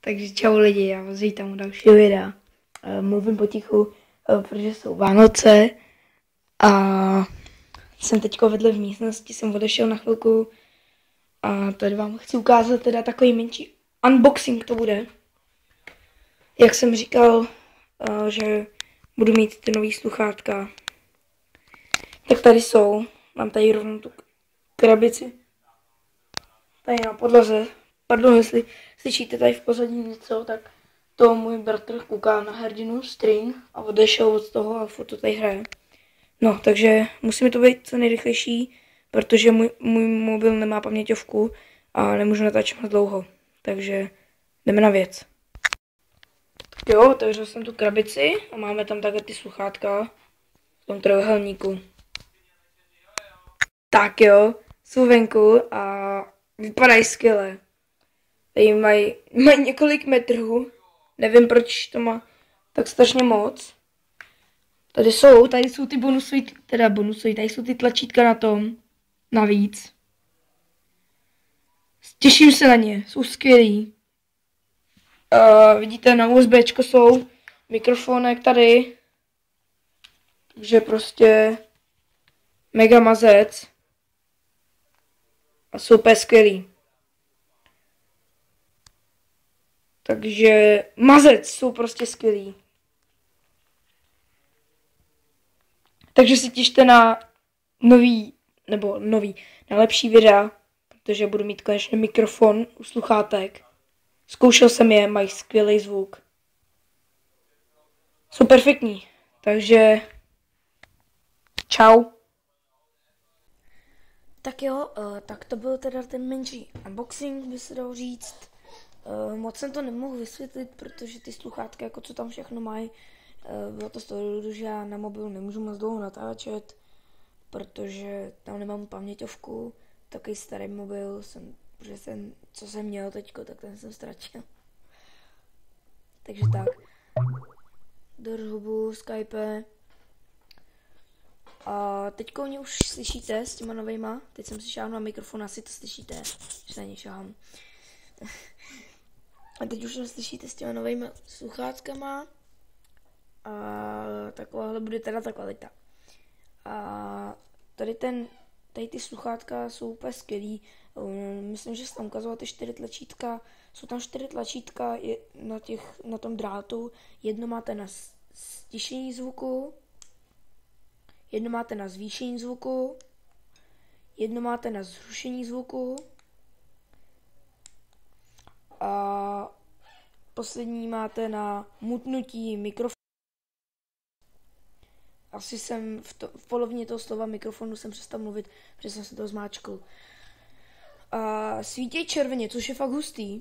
Takže čau lidi, já vás vítám u dalšího videa. Mluvím potichu, protože jsou Vánoce a jsem teďko vedle v místnosti, jsem odešel na chvilku a tady vám chci ukázat teda takový menší unboxing to bude. Jak jsem říkal, že budu mít ty nový sluchátka, tak tady jsou, mám tady rovnou tu krabici, tady na podlaze. Pardon, jestli slyšíte tady v pozadí něco, tak to můj bratr kouká na hrdinu String a odešel od toho a furt to tady hraje. No, takže musíme to být co nejrychlejší, protože můj mobil nemá paměťovku a nemůžu natáčet moc dlouho. Takže jdeme na věc. Tak jo, otevřel jsem tu krabici a máme tam takhle ty sluchátka v tom trojúhelníku. Tak jo, jsou venku a vypadají skvěle. Tady mají několik metrů, nevím proč to má tak strašně moc. Tady jsou ty bonusy, tady jsou ty tlačítka na tom, navíc. Těším se na ně, jsou skvělý. Vidíte, na USBčko jsou mikrofonek tady, takže prostě mega mazec a jsou úplně skvělý. Takže mazec jsou prostě skvělý. Takže si těšte na na lepší videa, protože budu mít konečně mikrofon u sluchátek. Zkoušel jsem je, mají skvělý zvuk. Jsou perfektní, takže čau. Tak jo, tak to byl teda ten menší unboxing, by se dalo říct. Moc jsem to nemohl vysvětlit, protože ty sluchátka, jako co tam všechno mají, bylo to z toho důvodu, že já na mobilu nemůžu moc dlouho natáčet, protože tam nemám paměťovku, takový starý mobil, co jsem měl teďko, tak ten jsem ztratil. Takže tak, drž hubu, Skype. A teďko mě už slyšíte s těma novejma, teď jsem si šáhnul na mikrofon, asi to slyšíte, že na ně šáhám. A teď už slyšíte s těma novými sluchátkama. A takováhle bude teda ta kvalita. A tady ty sluchátka jsou úplně skvělý. Myslím, že jsem tam ukazoval ty 4 tlačítka. Jsou tam 4 tlačítka na tom drátu. Jedno máte na stišení zvuku, jedno máte na zvýšení zvuku, jedno máte na zrušení zvuku a poslední máte na mutnutí mikrofonu. Asi jsem v polovině toho slova mikrofonu jsem přestal mluvit, protože jsem se to zmáčkl. A svítí červeně, což je fakt hustý.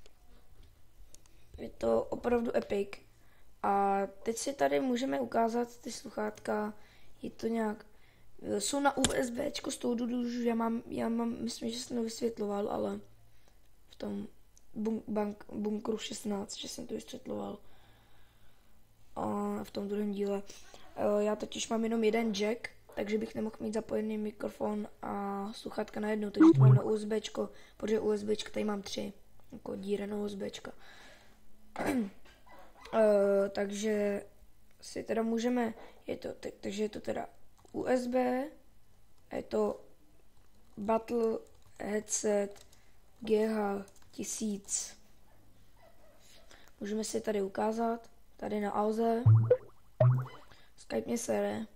Je to opravdu epic. A teď si tady můžeme ukázat ty sluchátka. Je to nějak... Jsou na USBčko z toho důvodu, že já mám, myslím, že jsem to vysvětloval, ale v tom bunkru 16, že jsem to vysvětloval. A v tom druhém díle. Já totiž mám jenom jeden jack, takže bych nemohl mít zapojený mikrofon a sluchátka najednou, takže to mám na USBčko, protože USBčka tady mám 3, jako díry na USBčka. Takže si teda můžeme, takže je to teda USB, je to Battle Headset GH1000. Můžeme si tady ukázat, tady na Alze. Skype mě sere.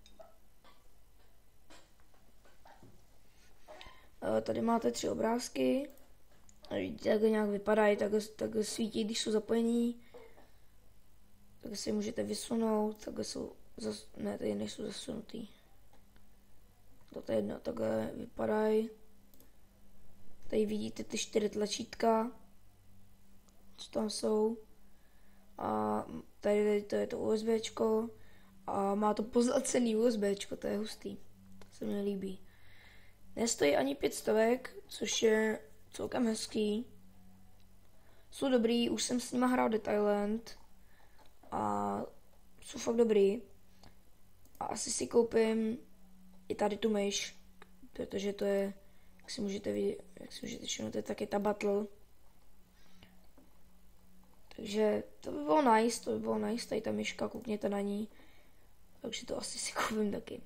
Tady máte 3 obrázky. Vidíte, jak nějak vypadají, tak svítí, když jsou zapojení. Tak si můžete vysunout, takhle jsou, ne, tady nejsou zasunutý. To je jedno, takhle vypadají. Tady vidíte ty 4 tlačítka, co tam jsou. A tady to je to USBčko. A má to pozlacený USBčko, to je hustý. To se mi líbí. Nestojí ani 500, což je celkem hezký. Jsou dobrý, už jsem s nima hrál Dead Island. A jsou fakt dobrý. A asi si koupím i tady tu myš, protože to je, jak si můžete všimnout, to je taky ta Battle. Takže to by bylo nice, tady ta myška, koukněte na ní. Takže to asi si koupím taky.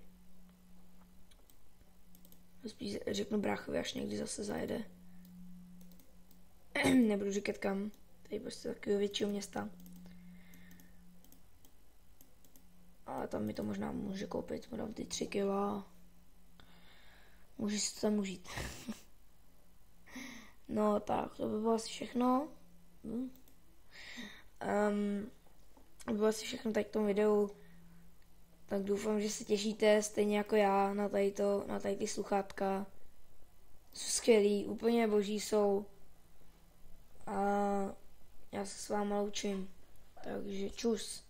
Spíš řeknu bráchovi, až někdy zase zajede. Nebudu říkat kam, tady prostě takového většího města. Ale tam mi to možná může koupit, mu dám ty 3 kila. Můžu si to tam užít. No tak, to by bylo asi všechno. To bylo asi všechno tady k tomu videu. Tak doufám, že se těšíte stejně jako já na tady ty sluchátka. Jsou skvělý, úplně boží jsou. A já se s váma loučím. Takže čus.